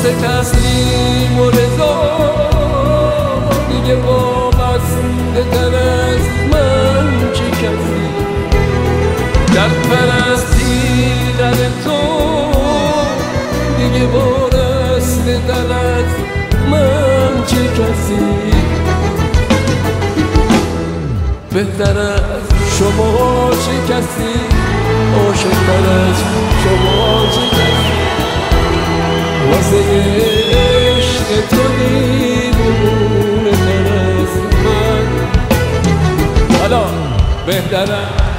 واسه تسلیم و رضا دیگه وابسته تر از من چه کسی در پرستیدن تو دیگه وارسته تر از من چه کسی بهتر از شما چه کسی عاشق‌تر از شما چه کسی واسه عشق تو دیوونه تر از من حالا بهتر